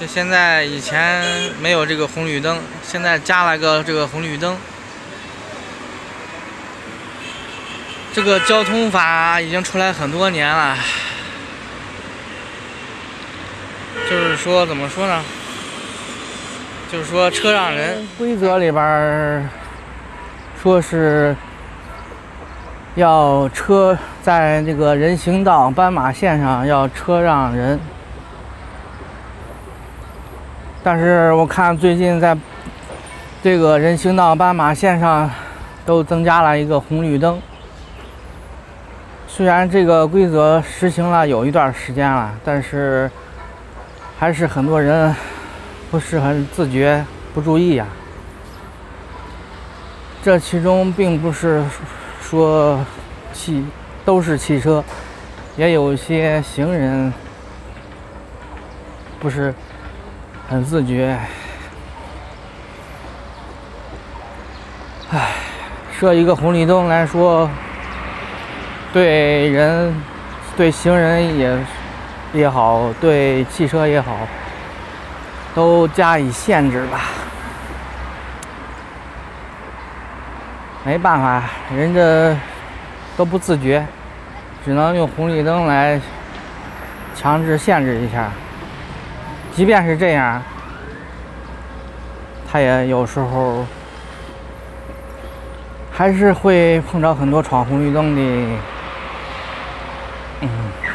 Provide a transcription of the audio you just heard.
就现在以前没有这个红绿灯，现在加了个这个红绿灯。这个交通法已经出来很多年了，就是说怎么说呢？就是说车让人规则里边说是要车在这个人行道、斑马线上要车让人。但是我看最近在这个人行道、斑马线上都增加了一个红绿灯。虽然这个规则实行了有一段时间了，但是还是很多人不是很自觉，不注意呀。这其中并不是说都是汽车，也有一些行人不是很自觉。唉，设一个红绿灯来说，对人、对行人也好，对汽车也好，都加以限制吧。没办法，人家都不自觉，只能用红绿灯来强制限制一下。即便是这样，他也有时候还是会碰着很多闯红绿灯的。